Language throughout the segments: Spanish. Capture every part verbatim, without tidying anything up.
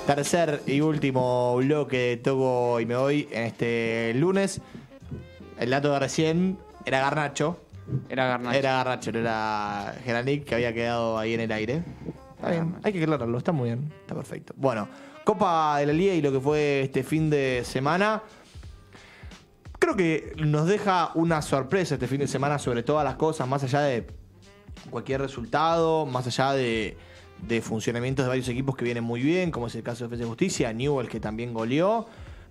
Tercer y último bloque de Toco y me voy en este lunes. El dato de recién era Garnacho. Era Garnacho. Era Garnacho, no era Geranic, que había quedado ahí en el aire. Está bien, hay que aclararlo, está muy bien, está perfecto. Bueno, Copa de la Liga y lo que fue este fin de semana. Creo que nos deja una sorpresa este fin de semana sobre todas las cosas, más allá de cualquier resultado, más allá de, de funcionamientos de varios equipos que vienen muy bien, como es el caso de Defensa y Justicia, Newell que también goleó.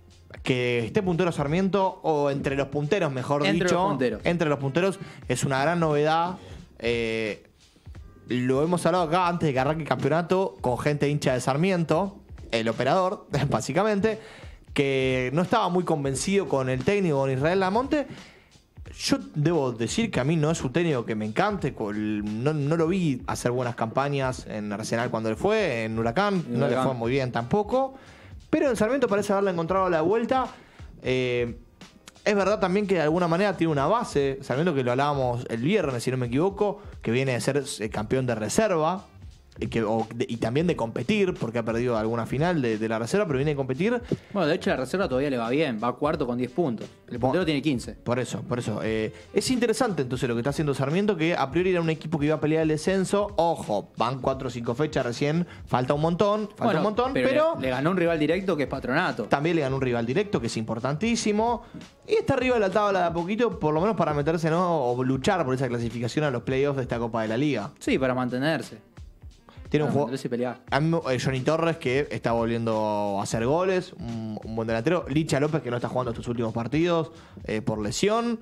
Que esté puntero Sarmiento, o entre los punteros, mejor entre dicho. Los punteros. Entre los punteros. Es una gran novedad. Eh, lo hemos hablado acá antes de que arranque el campeonato con gente hincha de Sarmiento, el operador, básicamente, que no estaba muy convencido con el técnico, con Israel Lamonte. Yo debo decir que a mí no es un técnico que me encante. No, no lo vi hacer buenas campañas en Arsenal cuando él fue, en Huracán, no le fue muy bien tampoco. Pero en Sarmiento parece haberle encontrado la vuelta. Eh, es verdad también que de alguna manera tiene una base. Sarmiento, que lo hablábamos el viernes, si no me equivoco, que viene de ser campeón de reserva. Y, que, o, de, y también de competir, porque ha perdido alguna final de, de la reserva, pero viene de competir. Bueno, de hecho la reserva todavía le va bien, va cuarto con diez puntos. El puntero Bueno, tiene quince. Por eso, por eso. Eh, es interesante entonces lo que está haciendo Sarmiento, que a priori era un equipo que iba a pelear el descenso. Ojo, van cuatro o cinco fechas recién, falta un montón, falta Bueno, un montón, pero, pero, le, le ganó un rival directo que es Patronato. también le ganó un rival directo, que es importantísimo. Y está arriba de la tabla de a poquito, por lo menos para meterse, ¿no? O luchar por esa clasificación a los playoffs de esta Copa de la Liga. Sí, para mantenerse. Tiene un Para juego. mantenerse y pelear. A mí, eh, Johnny Torres, que está volviendo a hacer goles, un, un buen delantero. Licha López, que no está jugando estos últimos partidos eh, por lesión.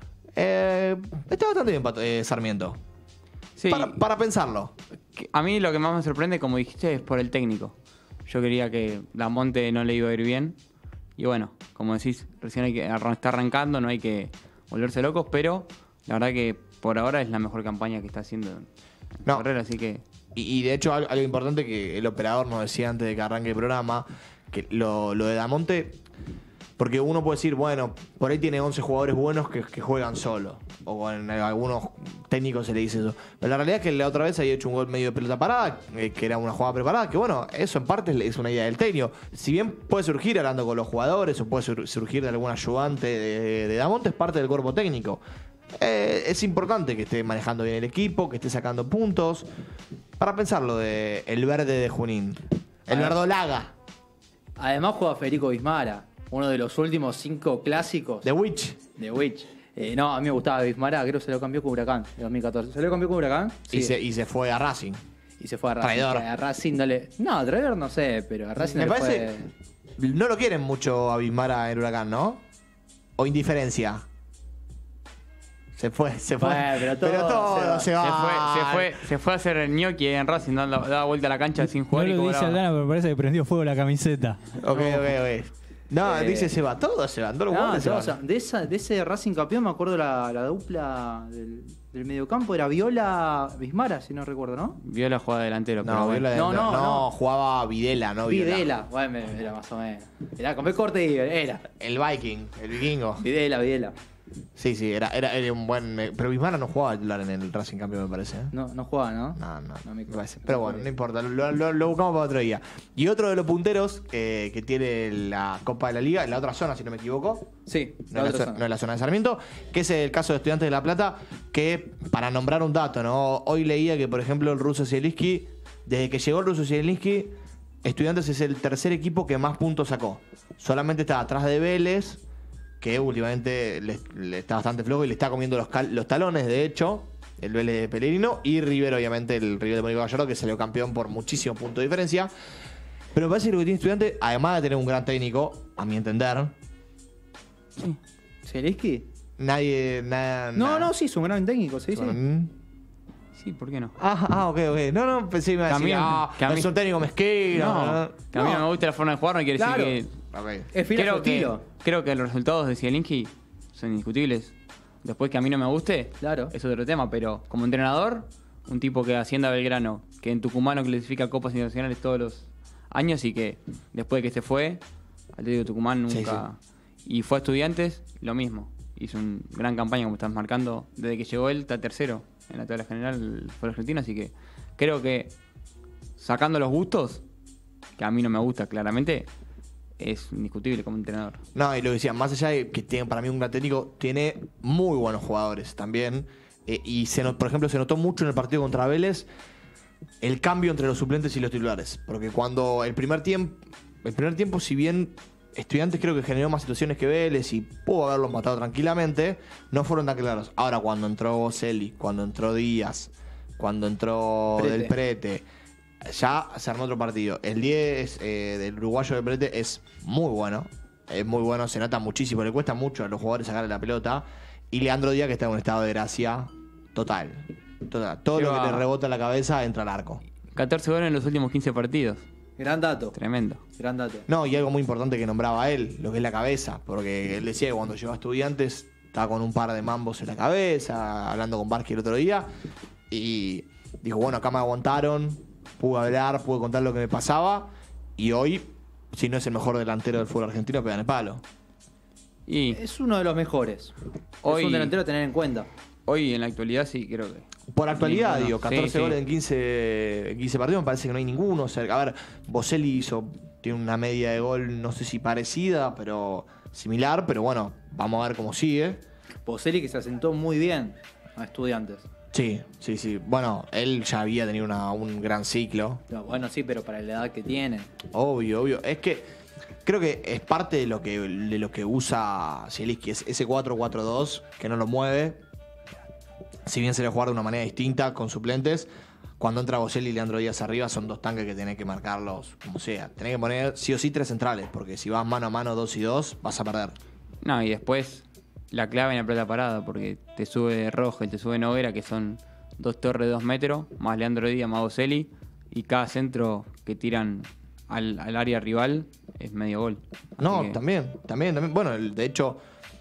Eh, está bastante bien eh, Sarmiento. Sí, Para, para pensarlo. a mí lo que más me sorprende, como dijiste, es por el técnico. Yo quería que Lamonte no le iba a ir bien. Y bueno, como decís, recién hay que está arrancando, no hay que volverse locos, pero la verdad que por ahora es la mejor campaña que está haciendo en No. su carrera, así que... Y, y de hecho, algo, algo importante que el operador nos decía antes de que arranque el programa, que lo, lo de Damonte, porque uno puede decir, bueno, por ahí tiene once jugadores buenos que, que juegan solo. O en algunos técnicos se le dice eso. Pero la realidad es que la otra vez había hecho un gol medio de pelota parada, eh, que era una jugada preparada, que bueno, eso en parte es una idea del técnico. Si bien puede surgir hablando con los jugadores, o puede sur- surgir de algún ayudante de, de Damonte, es parte del cuerpo técnico. Eh, es importante que esté manejando bien el equipo, que esté sacando puntos. Para pensar lo de el verde de Junín. El Ah. verdolaga. Además juega Federico Bismara, uno de los últimos cinco clásicos The Witch. de Witch. Eh, no, a mí me gustaba Bismara, creo que se lo cambió con Huracán en dos mil catorce. ¿Se lo cambió con Huracán? Y, Sí. se, y se fue a Racing. Y se fue a Racing. Traidor. A Racing no le... No, traidor no sé, pero a Racing Me no le parece. fue... No lo quieren mucho a Bismara en Huracán, ¿no? O indiferencia. Se fue, se fue. Bueno, pero todo todo se va. se Se va. fue, se, fue, se fue a hacer el gnocchi en Racing, dando, daba vuelta a la cancha sin No jugar y lo dice cobraba. Aldana, pero me parece que prendió fuego la camiseta. Ok, ok, ok. No, Eh, dice se va. Todo se va. Todos los No, jugadores se no, van. o sea, de, esa, de ese Racing campeón me acuerdo la, la dupla del, del mediocampo, era Viola Bismara, si no recuerdo, ¿no? Vio la jugada delantero, pero No, bueno. Viola No, de- no, no. jugaba Videla, no Viola. Videla, bueno, me- era más o menos. Era con B corte y era. El Viking, el vikingo. Videla, Videla. Sí, sí, era, era, era un buen. Pero Bismara no jugaba titular en el Racing Cambio, me parece. ¿eh? No, no juega, ¿no? No, no, No me me parece. acuerdo. Pero bueno, no importa, lo, lo- lo buscamos para otro día. Y otro de los punteros eh, que tiene la Copa de la Liga, en la otra zona, si no me equivoco, Sí, no, la es la, otra zo- zona. no es la zona de Sarmiento, que es el caso de Estudiantes de La Plata, que para nombrar un dato, ¿no? Hoy leía que, por ejemplo, el ruso Zielinski, desde que llegó el ruso Zielinski, Estudiantes es el tercer equipo que más puntos sacó. Solamente está atrás de Vélez, que últimamente le, le está bastante flojo y le está comiendo los, cal- los talones, de hecho, el Vélez de Pellegrino, y River, obviamente, el River de Mónico Gallardo, que salió campeón por muchísimos puntos de diferencia. Pero me parece que lo que tiene Estudiante, además de tener un gran técnico, a mi entender, ¿Zielinski? nadie... Nada, No, nada. no, sí, es un gran técnico, sí, sí. Mm. Sí, ¿por qué no? Ah, ah, ok, ok. No, no, pensé que me iba a Que a decir, mí- ah, que a mí- es un técnico mezquino. No, que a mí no me gusta la forma de jugar, no quiere Claro. decir que... Ok. Es fiel a su Creo que, estilo. creo que los resultados de Zielinski son indiscutibles. Después que a mí no me guste, Claro. es otro tema, pero como entrenador, un tipo que asciende a Belgrano, que en Tucumán no clasifica copas internacionales todos los años y que después de que se fue, Atlético Tucumán nunca... Y fue a Estudiantes, lo mismo. Hizo una gran campaña, como estás marcando. Desde que llegó él, está tercero en la tabla general, fue argentino, así que creo que sacando los gustos, que a mí no me gusta claramente, es indiscutible como entrenador. No, y lo decía, más allá de que tiene para mí un gran técnico, tiene muy buenos jugadores también. Eh, y se not- por ejemplo, se notó mucho en el partido contra Vélez el cambio entre los suplentes y los titulares. Porque cuando el primer tiempo, el primer tiempo, si bien Estudiantes creo que generó más situaciones que Vélez y pudo haberlos matado tranquilamente, no fueron tan claros. Ahora, cuando entró Boselli, cuando entró Díaz, cuando entró Prete. Del Prete, ya se armó otro partido. El diez eh, del uruguayo Del Prete es muy bueno. Es muy bueno, se nota muchísimo. Le cuesta mucho a los jugadores sacarle la pelota. Y Leandro Díaz, que está en un estado de gracia total. total. Todo Lleva- lo que le rebota en la cabeza entra al arco. catorce goles en los últimos quince partidos. Gran dato. Tremendo. Gran dato. No, y algo muy importante que nombraba él, lo que es la cabeza. Porque él decía que cuando llegó a Estudiantes estaba con un par de mambos en la cabeza, hablando con Barqui el otro día. Y dijo, bueno, acá me aguantaron, pude hablar, pude contar lo que me pasaba. Y hoy, si no es el mejor delantero del fútbol argentino, pega en el palo. Y Es uno de los mejores. Hoy- Es un delantero a tener en cuenta. hoy en la actualidad sí creo que... Por actualidad, Ninguno. digo, catorce Sí, sí. goles en quince, en quince partidos, me parece que no hay ninguno. O sea, a ver, Boselli hizo, tiene una media de gol, no sé si parecida, pero similar, pero bueno, vamos a ver cómo sigue. Boselli que se asentó muy bien a Estudiantes. Sí, sí, sí. Bueno, él ya había tenido una- un gran ciclo. No, bueno, sí, pero para la edad que tiene. Obvio, obvio. Es que creo que es parte de lo que, de lo que usa Zielinski, es ese cuatro cuatro dos, que no lo mueve. Si bien se le juega de una manera distinta, con suplentes. Cuando entra Boselli y Leandro Díaz arriba, son dos tanques que tenés que marcarlos como sea. Tenés que poner sí o sí tres centrales, porque si vas mano a mano dos y dos, vas a perder. No, y después la clave en la pelota parada, porque te sube Rojo y te sube Noguera, que son dos torres de dos metros, más Leandro Díaz, más Boselli, y cada centro que tiran al, al área rival es medio gol. Así No, que- también, también, también. Bueno, el- de hecho,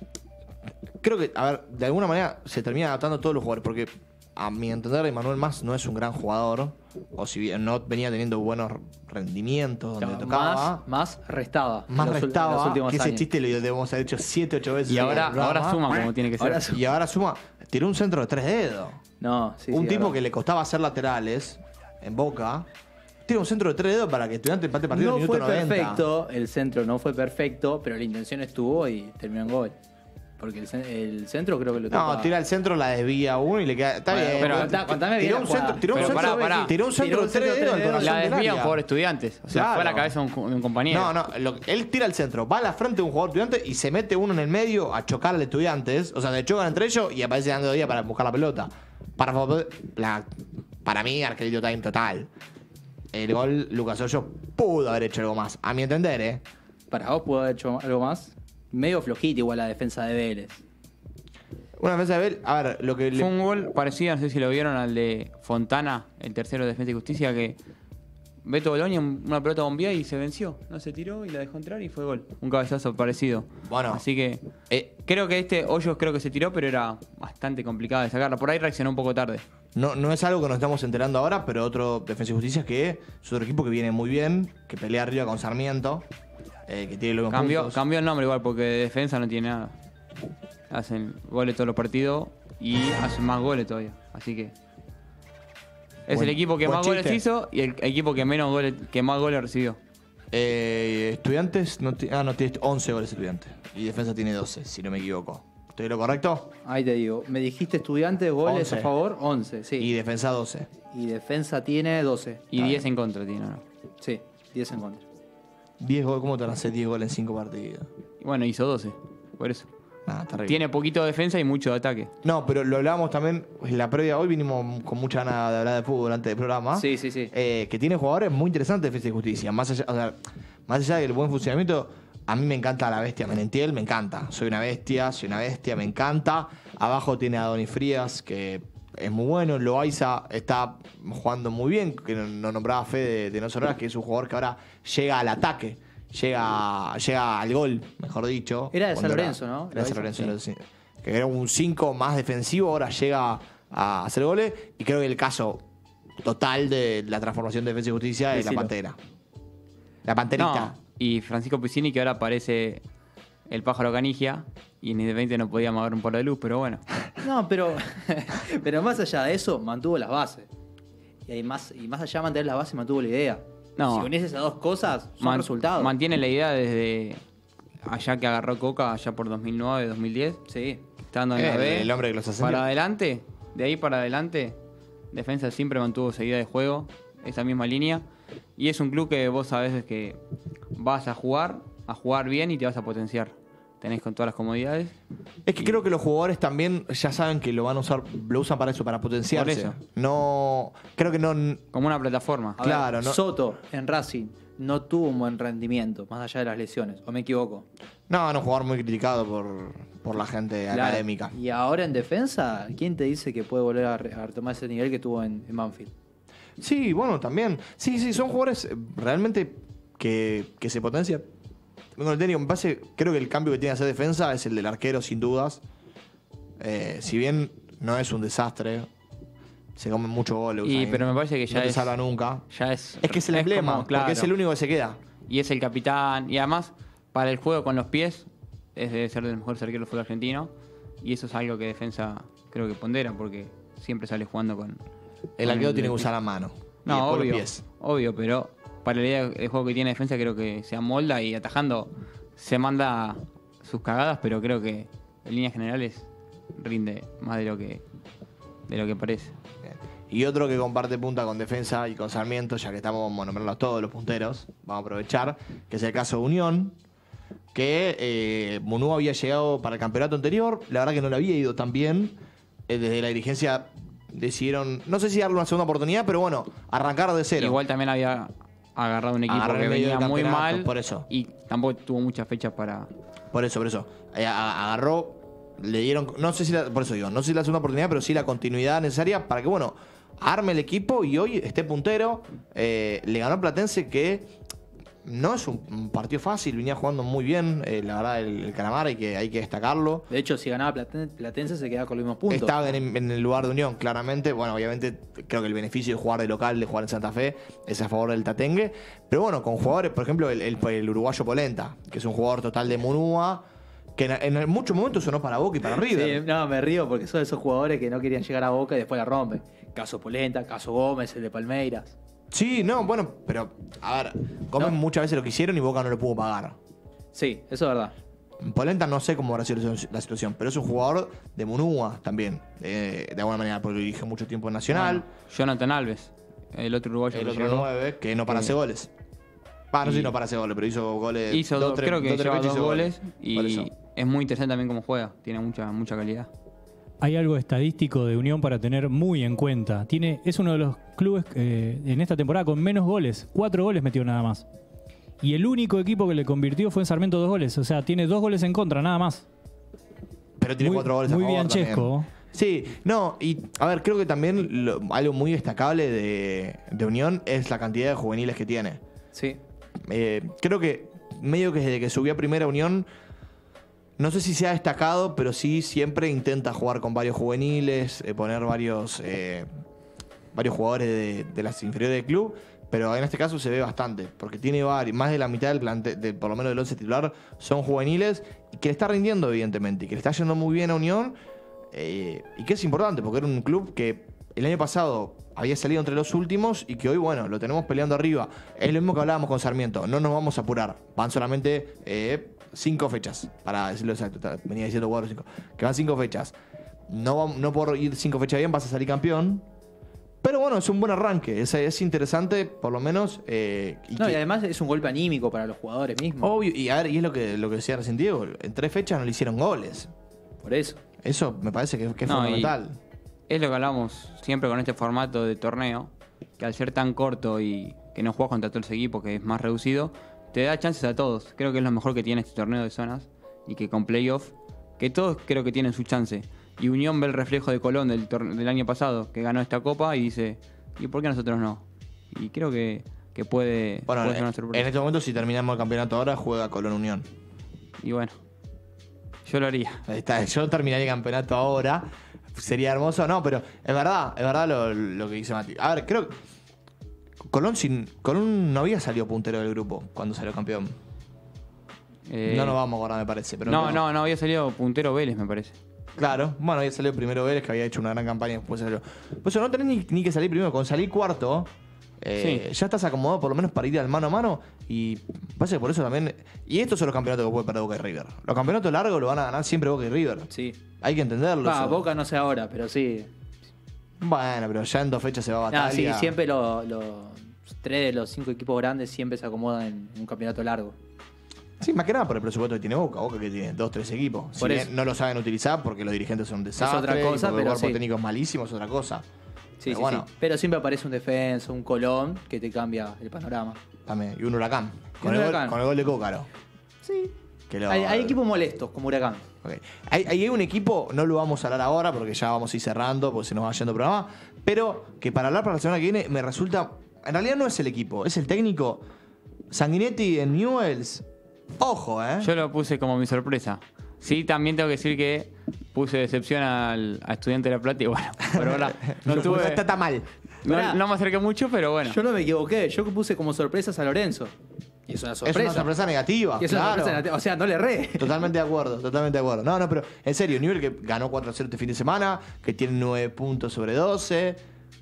creo que, a ver, de alguna manera se termina adaptando a todos los jugadores, porque a mi entender, Emanuel Mas no es un gran jugador, o si bien no venía teniendo buenos rendimientos donde Claro, tocaba. más, más restaba. Más en los, ul- en restaba, los últimos que ese años. chiste lo debemos haber hecho siete, ocho veces. Y en ahora, el programa. ahora suma como tiene que ser. Ahora suma. Y ahora suma, tiró un centro de tres dedos. No, sí, un sí, tipo verdad. que le costaba hacer laterales en Boca, tira un centro de tres dedos para que Estudiante empate partido en No el fue minuto noventa. perfecto, el centro no fue perfecto, pero la intención estuvo y terminó en gol. Porque el, cen- el centro creo que lo No, toca- tira el centro, la desvía uno y le queda. Está Bueno, bien. pero pero contá- contame bien tiró la un jugada. centro, tiró un Pero centro, pará, pará. tiró un centro Tiró de un tres centro de dedos al tres corazón La del desvía un área. jugador Estudiantes. O sea, Claro. fue a la cabeza de un, de un compañero. No, no, lo- él tira el centro, va a la frente de un jugador Estudiante y se mete uno en el medio a chocarle a Estudiantes. O sea, se chocan entre ellos y aparece dando día para buscar la pelota. Para, la, para mí, Arquelito Time total. El gol, Lucas Hoyos pudo haber hecho algo más. A mi entender, ¿eh? Para vos pudo haber hecho algo más. Medio flojita igual la defensa de Vélez. Una defensa de Bel, a ver, lo que le- Fue un gol parecido, no sé si lo vieron, al de Fontana, el tercero de Defensa y Justicia, que Beto Boloña, una pelota bombea y se venció. No se tiró y la dejó entrar y fue gol. Un cabezazo parecido. Bueno. Así que eh, creo que este Hoyos creo que se tiró, pero era bastante complicado de sacarla. Por ahí reaccionó un poco tarde. no, no es algo que nos estamos enterando ahora, pero otro Defensa y Justicia que es otro equipo que viene muy bien, que pelea arriba con Sarmiento, eh, que tiene los Cambió, puntos. cambió el nombre igual porque de defensa no tiene nada. Hacen goles todos los partidos y hacen más goles todavía. Así que es Buen- el equipo que buen más goles chiste. hizo y el equipo que menos goles, que más goles recibió. Eh, estudiantes, no ti- ah, no, tiene once goles Estudiantes. Y Defensa tiene doce, si no me equivoco. ¿Estoy en lo correcto? Ahí te digo. Me dijiste Estudiantes, goles once. a favor, once, sí. Y Y, Defensa doce. defensa tiene doce. Y diez en contra tiene, ¿no? Sí, diez en contra. diez goles, ¿cómo te van a hacer diez goles en cinco partidos? Y bueno, hizo doce. Por eso. Nah, terrible. Tiene poquito de defensa y mucho de ataque. No, pero lo hablábamos también en la previa. Hoy vinimos con mucha ganas de hablar de fútbol antes del programa. Sí, sí, sí. Eh, que tiene jugadores muy interesantes de Defensa y Justicia. Más allá, o sea, más allá del buen funcionamiento, a mí me encanta la bestia Menentiel, me encanta. Soy una bestia, soy una bestia, me encanta. Abajo tiene a Donny Frías, que es muy bueno. Loaiza está jugando muy bien, que no, no nombraba Fe de, de No Sonoras, que es un jugador que ahora llega al ataque. Llega, llega al gol, mejor dicho. Era de San Cuando Lorenzo, ¿no? Era de San Loaiza, Lorenzo, sí. Que era un cinco más defensivo, ahora llega a hacer goles. Y creo que el caso total de la transformación de Defensa y Justicia es la Decilo. Pantera. La Panterita. No, y Francisco Piccini, que ahora parece el pájaro canigia. Y ni de veinte no podía mover un palo de luz, pero bueno. No, pero, pero más allá de eso, mantuvo las bases. Y, hay más, y más allá de mantener las bases, mantuvo la idea. No. Si unís esas dos cosas, son Man- resultados. Mantiene la idea desde allá que agarró Coca, allá por dos mil nueve, dos mil diez. Sí. Estando en la El- B. el hombre que los ascendió. Para adelante, de ahí para adelante, Defensa siempre mantuvo esa idea de juego, esa misma línea. Y es un club que vos sabés que vas a jugar, a jugar bien y te vas a potenciar. Tenés con todas las comodidades. Es que creo que los jugadores también ya saben que lo van a usar, lo usan para eso, para potenciarse. Por eso. No, creo que no. Como una plataforma. A Claro, ver, no- Soto en Racing no tuvo un buen rendimiento, más allá de las lesiones. ¿O me equivoco? No, no, un jugador muy criticado por, por la gente Claro. académica. Y ahora en defensa, ¿quién te dice que puede volver a, re- a retomar ese nivel que tuvo en, en Banfield? Sí, bueno, también. Sí, sí, son jugadores eh, realmente que, que se potencian. Con el técnico, me parece, creo que el cambio que tiene que hacer defensa es el del arquero, sin dudas. Eh, si bien no es un desastre, se comen mucho goles. Y, ahí. pero me parece que ya no te es- salva nunca. Ya es. Es que es el emblema, como, claro, porque es el único que se queda. Y es el capitán. Y además, para el juego con los pies, es debe ser de los mejores arqueros del fútbol argentino. Y eso es algo que defensa creo que pondera, porque siempre sale jugando con. El con arquero el- tiene que usar la mano. y No, después los obvio. pies. Obvio, pero para la idea de juego que tiene defensa, creo que se amolda y atajando se manda sus cagadas, pero creo que en líneas generales rinde más de lo que de lo que parece. Bien. Y otro que comparte punta con defensa y con Sarmiento, ya que estamos nombrando a todos los punteros, vamos a aprovechar, que es el caso de Unión, que eh, Munú había llegado para el campeonato anterior, la verdad que no le había ido tan bien, eh, desde la dirigencia decidieron, no sé si darle una segunda oportunidad, pero bueno, arrancar de cero. Igual también había agarrado un equipo Agarró que el medio venía del muy campeonato, mal por eso. y tampoco tuvo muchas fechas para. Por eso, por eso. Eh, a- agarró, le dieron, no sé si la, por eso digo, no sé si la segunda oportunidad, pero sí la continuidad necesaria para que, bueno, arme el equipo y hoy esté puntero. Eh, le ganó a Platense, que no es un, un partido fácil, venía jugando muy bien, eh, la verdad, el, el Calamar, hay que, hay que destacarlo. De hecho, si ganaba Platen- Platense, se quedaba con los mismos puntos. Estaba en, en el lugar de Unión, claramente. Bueno, obviamente creo que el beneficio de jugar de local, de jugar en Santa Fe, es a favor del Tatengue. Pero bueno, con jugadores, por ejemplo, el, el- el uruguayo Polenta, que es un jugador total de Munúa, que en, en muchos momentos sonó para Boca y para River. Sí, no, me río porque son esos jugadores que no querían llegar a Boca y después la rompen. Caso Polenta, caso Gómez, el de Palmeiras. Sí, no, bueno, pero a ver, Gómez No. muchas veces lo quisieron y Boca no lo pudo pagar. Sí, eso es verdad. Polenta no sé cómo habrá sido la situación, pero es un jugador de Munúa también, de, de alguna manera, porque lo dirige mucho tiempo en Nacional. Bueno, Jonathan Alves, el otro uruguayo el que otro llegó. nueve, que no para Eh, hacer goles. Va, no sé y- si no para hacer goles, pero hizo goles. Hizo dos, dos, tres- creo que dos, tres lleva fechas dos hizo goles Por eso. y es muy interesante también cómo juega. Tiene mucha mucha calidad. Hay algo estadístico de Unión para tener muy en cuenta. Tiene, es uno de los clubes eh, en esta temporada con menos goles. Cuatro goles metió nada más. Y el único equipo que le convirtió fue en Sarmiento dos goles. O sea, tiene dos goles en contra, nada más. Pero tiene Muy- cuatro goles a muy favor bien, también. Chesco. Sí, no, y a ver, creo que también lo- algo muy destacable de, de Unión es la cantidad de juveniles que tiene. Sí. Eh, creo que medio que desde que subió a Primera Unión, no sé si se ha destacado, pero sí siempre intenta jugar con varios juveniles, eh, poner varios, eh, varios jugadores de, de las inferiores del club. Pero en este caso se ve bastante, porque tiene varios, más de la mitad del plantel, de, por lo menos del once titular, son juveniles y que le está rindiendo, evidentemente, y que le está yendo muy bien a Unión, eh, y que es importante, porque era un club que el año pasado había salido entre los últimos y que hoy, bueno, lo tenemos peleando arriba. Es lo mismo que hablábamos con Sarmiento, no nos vamos a apurar, van solamente eh, cinco fechas, para decirlo exacto, venía diciendo cuatro o cinco, que van cinco fechas. No, vam- no por ir cinco fechas bien vas a salir campeón. Pero bueno, es un buen arranque, es, es interesante, por lo menos. eh, y No, que- y además es un golpe anímico para los jugadores mismos. obvio, y a ver, y es lo que, lo que decía recién Diego, en tres fechas no le hicieron goles. Por eso. Eso me parece que, que es No, fundamental. Es lo que hablamos siempre con este formato de torneo, que al ser tan corto y que no juegas contra todos los equipos, que es más reducido, te da chances a todos. Creo que es lo mejor que tiene este torneo de zonas y que con playoff, que todos creo que tienen su chance. Y Unión ve el reflejo de Colón del, tor- del año pasado, que ganó esta copa y dice, ¿y por qué nosotros no? Y creo que, que puede, Bueno, puede ser una en, sorpresa. en este momento, si terminamos el campeonato ahora, juega Colón Unión. Y bueno, yo lo haría. Ahí está, yo terminaría el campeonato ahora. Sería hermoso, no, pero es verdad, es verdad lo, lo que dice Mati. A ver, creo que Colón, sin, Colón no había salido puntero del grupo cuando salió campeón. Eh, No nos vamos a acordar, me parece. Pero no, no, no, había salido puntero Vélez, me parece. Claro, bueno, había salido primero Vélez, que había hecho una gran campaña, después salió. Por eso no tenés ni, ni que salir primero, con salir cuarto, Eh, Sí. Ya estás acomodado por lo menos para ir al mano a mano. Y pasa que por eso también. Y estos son los campeonatos que puede perder Boca y River. Los campeonatos largos lo van a ganar siempre Boca y River. Sí. Hay que entenderlo. Ah, eso. Boca no sé ahora, pero sí. Bueno, pero ya en dos fechas se va a Ah, batalla. sí, siempre los lo, tres de los cinco equipos grandes siempre se acomodan en, en un campeonato largo. Sí, más que nada por el presupuesto que tiene Boca. Boca que tiene dos, tres equipos. Si Por bien eso. no lo saben utilizar porque los dirigentes son un desastre. otra cosa, y porque pero el cuerpo sí. técnico es malísimo, es otra cosa. Sí, Pero sí, bueno, sí. Pero siempre aparece un defensa, un Colón, que te cambia el panorama. también. Y un huracán. Y Con, un el, Huracán. Gol, con el gol de Cócaro. Sí. Que lo- Hay, hay equipos molestos, como Huracán. Ok. Hay, hay un equipo, no lo vamos a hablar ahora porque ya vamos a ir cerrando, porque se nos va yendo el programa, pero que para hablar para la semana que viene me resulta. En realidad no es el equipo, es el técnico. Sanguinetti en Newells. Ojo, ¿eh? Yo lo puse como mi sorpresa. Sí, también tengo que decir que puse decepción al, a Estudiante de La Plata y bueno, pero ahora no, No tuve, está tan mal. no, no me acerqué mucho, pero bueno. Yo no me equivoqué, yo puse como sorpresas a Lorenzo. Y es una sorpresa. Es una sorpresa negativa. Y es una claro. sorpresa negativa. O sea, no le erré. Totalmente de acuerdo, totalmente de acuerdo. No, no, pero en serio, Newell que ganó cuatro a cero este fin de semana, que tiene nueve puntos sobre doce.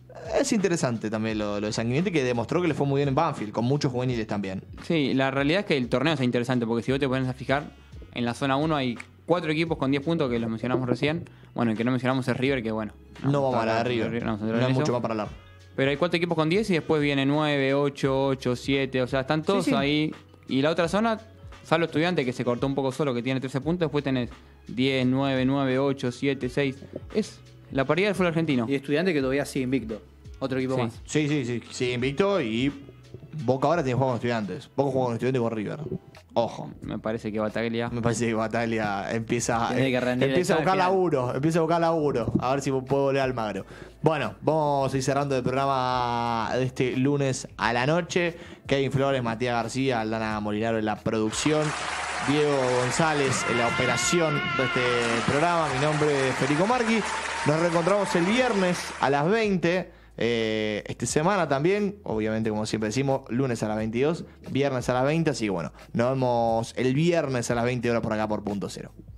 Es interesante también lo, lo de Sanguinetti, que demostró que le fue muy bien en Banfield, con muchos juveniles también. Sí, la realidad es que el torneo es interesante porque si vos te pones a fijar, en la zona uno hay cuatro equipos con diez puntos que los mencionamos recién. Bueno, el que no mencionamos es River, que bueno. No, vamos a hablar de hablar River. no vamos a No, entrar en hay eso. mucho más para hablar. Pero hay cuatro equipos con diez y después viene nueve, ocho, ocho, siete. O sea, están todos Sí, sí. ahí. Y la otra zona, salvo Estudiante, que se cortó un poco solo, que tiene trece puntos. Después tenés diez, nueve, nueve, ocho, siete, seis. Es la paridad del fútbol argentino. Y Estudiante que todavía sigue invicto. Otro equipo Sí. más. Sí, sí, sí, sí, invicto y Boca ahora tiene juego con Estudiantes. Boca juega con Estudiantes y con River. Ojo. Me parece que Bataglia. Me parece que Bataglia empieza, Tiene que rendir empieza a el buscar final. laburo, empieza a buscar laburo, a ver si puedo volver al Magro. Bueno, vamos a ir cerrando el programa de este lunes a la noche. Kevin Flores, Matías García, Aldana Molinaro en la producción, Diego González en la operación de este programa. Mi nombre es Federico Marqui. Nos reencontramos el viernes a las veinte. Eh, esta semana también, obviamente como siempre decimos, lunes a las veintidós, viernes a las veinte, así que bueno, nos vemos el viernes a las veinte horas por acá por Punto Cero.